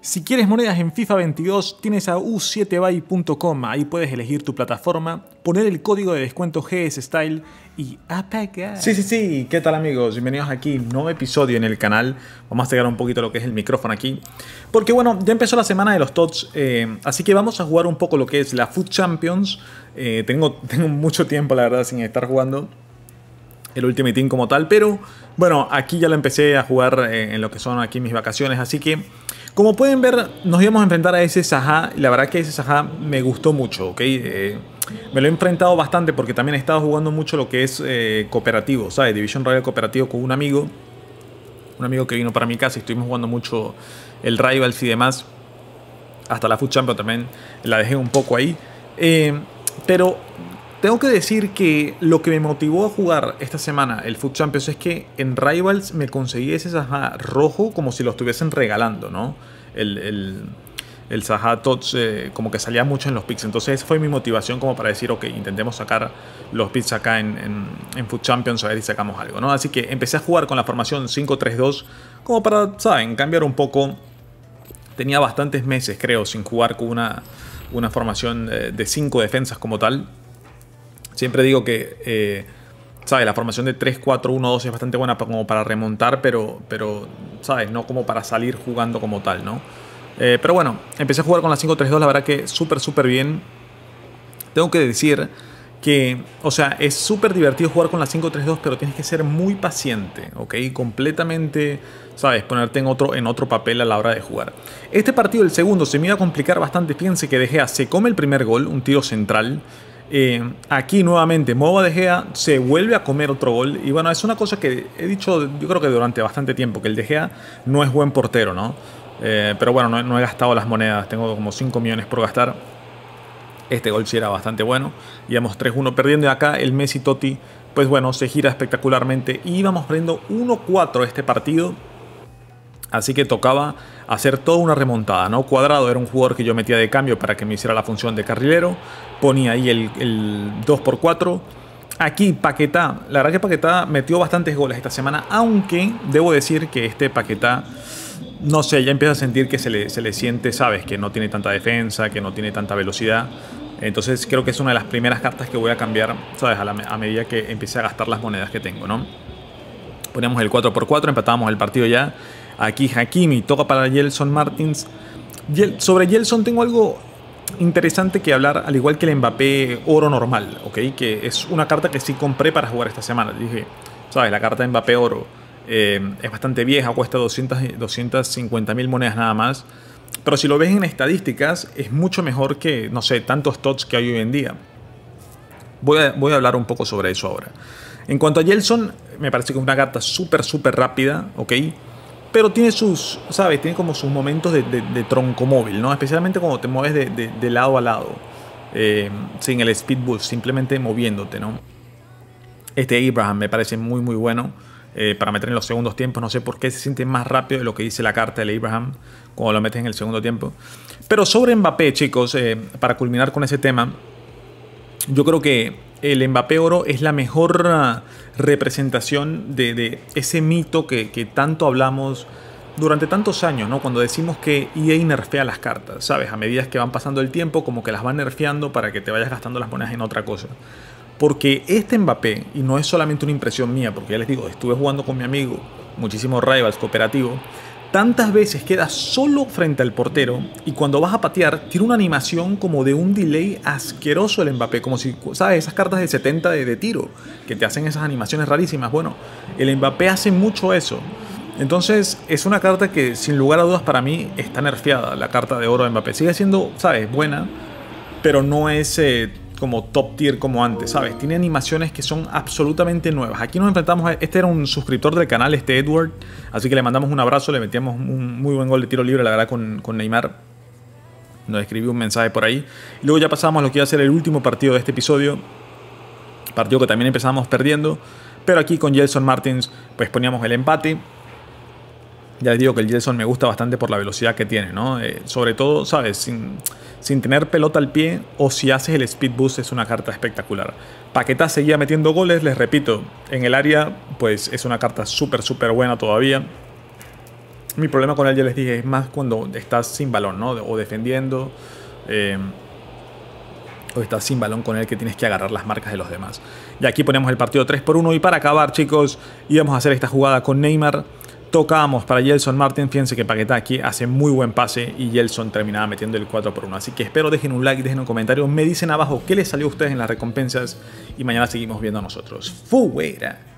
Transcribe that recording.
Si quieres monedas en FIFA 22, tienes a u7buy.com. Ahí puedes elegir tu plataforma, poner el código de descuento GSStyle y apagar. Sí, ¿qué tal amigos? Bienvenidos aquí, nuevo episodio en el canal. Vamos a pegar un poquito lo que es el micrófono aquí. Porque bueno, ya empezó la semana de los TOTS, así que vamos a jugar un poco lo que es la FUT Champions. Tengo mucho tiempo, la verdad, sin estar jugando el Ultimate Team como tal, pero bueno, aquí ya lo empecé a jugar en lo que son aquí mis vacaciones, así que como pueden ver, nos íbamos a enfrentar a ese Zaha. La verdad que ese Zaha me gustó mucho, ¿ok? Me lo he enfrentado bastante porque también he estado jugando mucho lo que es cooperativo, ¿sabes? Division Royal cooperativo con un amigo que vino para mi casa y estuvimos jugando mucho el Rivals y demás. Hasta la FUT Champions también la dejé un poco ahí. Pero tengo que decir que lo que me motivó a jugar esta semana el FUT Champions es que en Rivals me conseguí ese Zaha rojo como si lo estuviesen regalando, ¿no? El Zaha TOTS como que salía mucho en los picks. Entonces esa fue mi motivación como para decir, ok, intentemos sacar los picks acá en FUT Champions a ver si sacamos algo, ¿no? Así que empecé a jugar con la formación 5-3-2 como para, ¿saben? Cambiar un poco. Tenía bastantes meses, creo, sin jugar con una formación de 5 defensas como tal. Siempre digo que, ¿sabes? La formación de 3-4-1-2 es bastante buena como para remontar, pero, ¿sabes? No como para salir jugando como tal, ¿no? Pero bueno, empecé a jugar con la 5-3-2, la verdad que súper bien. Tengo que decir que, o sea, es súper divertido jugar con la 5-3-2, pero tienes que ser muy paciente, ¿ok? Completamente, ¿sabes? Ponerte en otro papel a la hora de jugar. Este partido, el segundo, se me iba a complicar bastante. Fíjense que De Gea se come el primer gol, un tiro central. Aquí nuevamente muevo a De Gea, se vuelve a comer otro gol. Y bueno, es una cosa que he dicho yo creo que durante bastante tiempo, que el De Gea no es buen portero, ¿no? Pero bueno, no he gastado las monedas, tengo como 5 millones por gastar. Este gol sí era bastante bueno. Íbamos 3-1 perdiendo y acá el Messi Totti, pues bueno, se gira espectacularmente. Y íbamos perdiendo 1-4 este partido. Así que tocaba hacer toda una remontada, ¿no? Cuadrado era un jugador que yo metía de cambio para que me hiciera la función de carrilero. Ponía ahí el 2x4. Aquí Paquetá, la verdad que Paquetá metió bastantes goles esta semana, aunque debo decir que este Paquetá, no sé, ya empieza a sentir que se le siente, ¿sabes? Que no tiene tanta defensa, que no tiene tanta velocidad. Entonces creo que es una de las primeras cartas que voy a cambiar, ¿sabes? A medida que empiece a gastar las monedas que tengo, ¿no? Ponemos el 4x4, empatábamos el partido ya. Aquí Hakimi toca para Gelson Martins. Sobre Gelson tengo algo interesante que hablar, al igual que el Mbappé oro normal, ¿ok? Que es una carta que sí compré para jugar esta semana. Dije, ¿sabes? La carta de Mbappé oro es bastante vieja, cuesta 250.000 monedas nada más. Pero si lo ves en estadísticas, es mucho mejor que, no sé, tantos TOTS que hay hoy en día. Voy a hablar un poco sobre eso ahora. En cuanto a Gelson, me parece que es una carta súper rápida, ¿ok? Pero tiene sus, ¿sabes? Tiene como sus momentos de tronco móvil, ¿no? Especialmente cuando te mueves de lado a lado. Sin el speed boost, simplemente moviéndote, ¿no? Este Abraham me parece muy bueno para meter en los segundos tiempos. No sé por qué se siente más rápido de lo que dice la carta del Abraham cuando lo metes en el segundo tiempo. Pero sobre Mbappé, chicos, para culminar con ese tema, yo creo que el Mbappé oro es la mejor representación de ese mito que tanto hablamos durante tantos años, ¿no? Cuando decimos que EA nerfea las cartas, ¿sabes? A medida que van pasando el tiempo, como que las van nerfeando para que te vayas gastando las monedas en otra cosa. Porque este Mbappé, y no es solamente una impresión mía, porque ya les digo, estuve jugando con mi amigo, muchísimos Rivals cooperativo, tantas veces queda solo frente al portero y cuando vas a patear tiene una animación como de un delay asqueroso el Mbappé, como si, ¿sabes? Esas cartas de 70 de tiro que te hacen esas animaciones rarísimas. Bueno, el Mbappé hace mucho eso. Entonces es una carta que sin lugar a dudas para mí está nerfeada, la carta de oro de Mbappé. Sigue siendo, ¿sabes? Buena, pero no es como top tier como antes, ¿sabes? Tiene animaciones que son absolutamente nuevas. Aquí nos enfrentamos a... Este era un suscriptor del canal, este Edward. Así que le mandamos un abrazo, le metíamos un muy buen gol de tiro libre, la verdad, con Neymar. Nos escribió un mensaje por ahí. Y luego ya pasamos a lo que iba a ser el último partido de este episodio. Partido que también empezamos perdiendo. Pero aquí con Gelson Martins, pues poníamos el empate. Ya les digo que el Gelson me gusta bastante por la velocidad que tiene, ¿no? Sobre todo, ¿sabes? Sin tener pelota al pie o si haces el speed boost es una carta espectacular. Paquetá seguía metiendo goles, les repito, en el área pues es una carta súper buena todavía. Mi problema con él, ya les dije, es más cuando estás sin balón, ¿no? O defendiendo, o estás sin balón con él, que tienes que agarrar las marcas de los demás. Y aquí ponemos el partido 3-1. Y para acabar, chicos, íbamos a hacer esta jugada con Neymar. Tocábamos para Gelson Martin. Fíjense que Paquetá aquí hace muy buen pase y Gelson terminaba metiendo el 4-1. Así que espero dejen un like, dejen un comentario. Me dicen abajo qué les salió a ustedes en las recompensas. Y mañana seguimos viendo a nosotros. ¡Fuera!